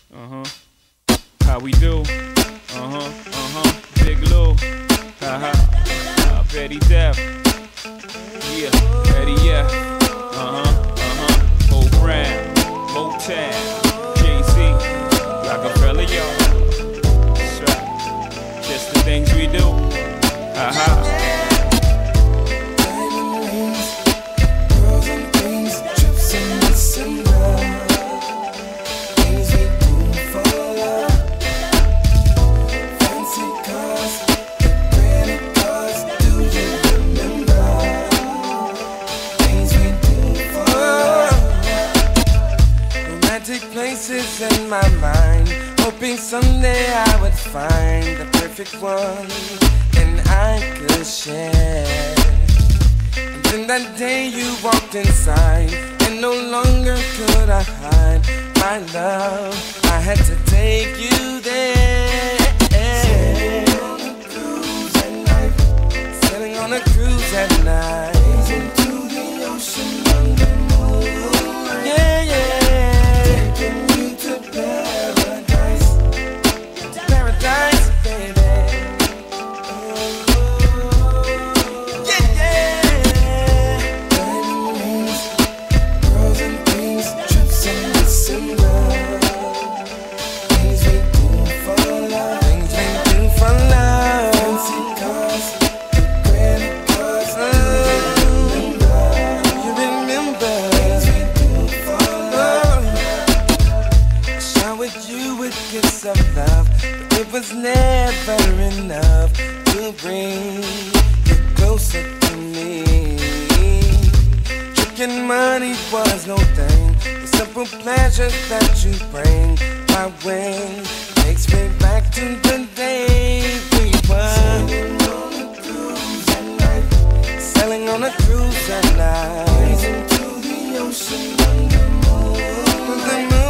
How we do? Big Lou. Betty Depp. Yeah, Eddie F. Bo Brown. Motown. Jay-Z. Rockefeller, y'all. That's right. Just the things we do. Places in my mind, hoping someday I would find the perfect one and I could share. And then that day you walked inside, and no longer could I hide my love. I had to take you there. Sailing on a cruise at night. Sailing on a cruise at night. Gazing to the ocean under moonlight. Yeah, yeah. Of love, but it was never enough to bring you closer to me. Tricking money was no thing. The simple pleasures that you bring my way takes me back to the day we were sailing on a cruise at night. Sailing on a cruise at night. Gazing to the ocean under the moonlight.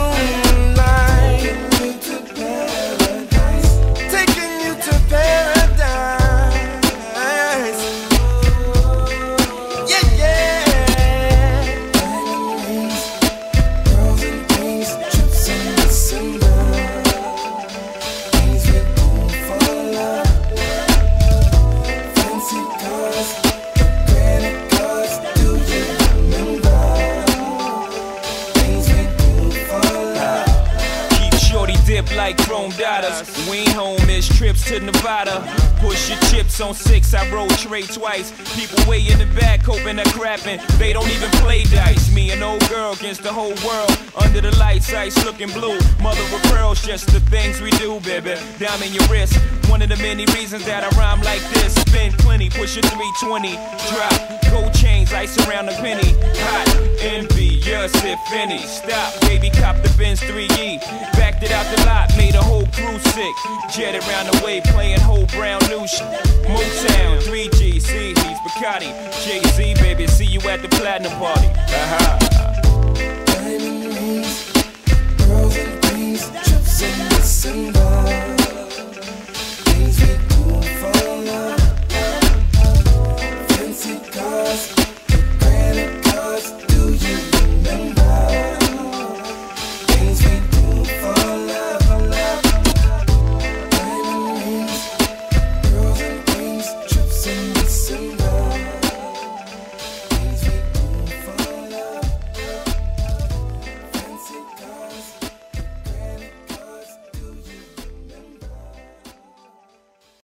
Dip like chrome dollars. We ain't home, it's trips to Nevada. Push your chips on 6, I roll tray twice. People way in the back hoping they're crapping. They don't even play dice. Me and old girl against the whole world. Under the lights, ice looking blue. Mother of pearls, just the things we do, baby. Diamond your wrist. One of the many reasons that I rhyme like this. Spend plenty, push a 320. Drop, gold chains, ice around the penny. Hot, envious if any. Stop, baby, cop the Benz 3E. Backed it out the lot, made a whole crew sick. Jet around the way, playing whole brown new shit. Motown, 3G, C, he's Bacardi. Jay-Z, baby, see you at the platinum party.